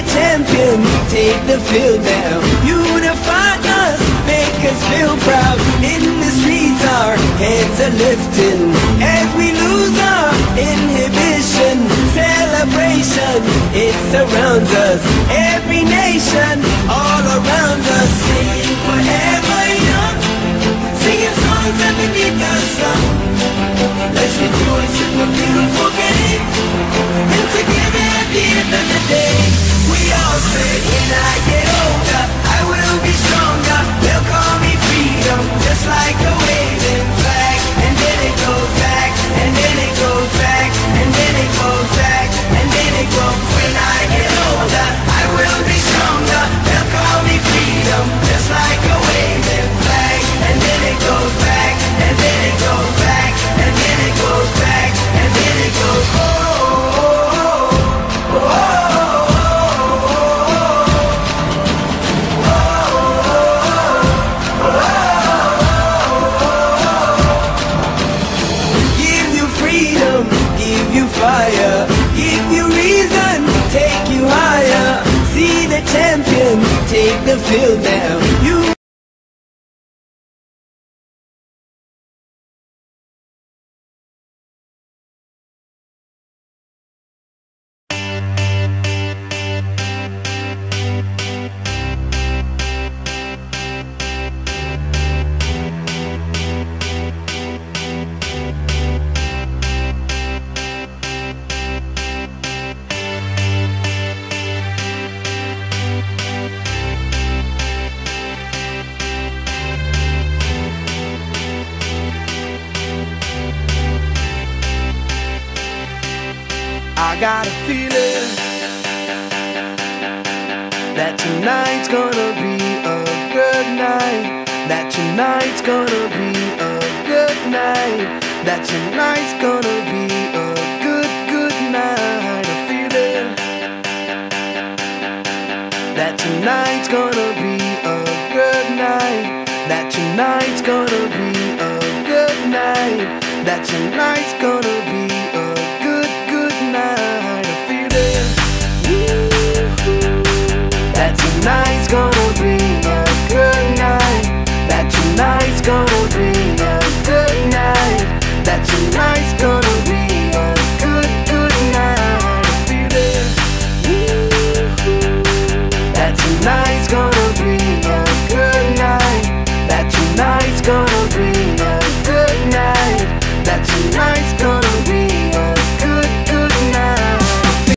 champions take the field now. Unify us, make us feel proud. In the streets our heads are lifting as we lose our inhibition. Celebration, it surrounds us. Every nation, all around us. Singing forever young, singing songs underneath the sun. Let's rejoice in the beautiful game, and together at the end of the day, we all say, when I get older, I will be stronger. They'll call me freedom, just like a waving flag. And then it goes back, and then it goes back, and then it goes back, and then it goes. When I get older, I will be stronger. They'll call me freedom, just like a waving flag. And then it goes back, and then it goes back, and then it goes back, and then it goes. Oh, oh, oh, fire, give you reason, take you higher. See the champions take the field now. You I got a feeling that tonight's gonna be a good night. That tonight's gonna be a good night. That tonight's gonna be a good, good night. A feeling that tonight's gonna be a good night. That tonight's gonna be a good night. That tonight's gonna be a good, good night. A feeling that tonight's gonna be a good night. That tonight's gonna be a good night. That tonight's gonna be a good, good night. A feeling that tonight's gonna be a good night. That tonight's gonna be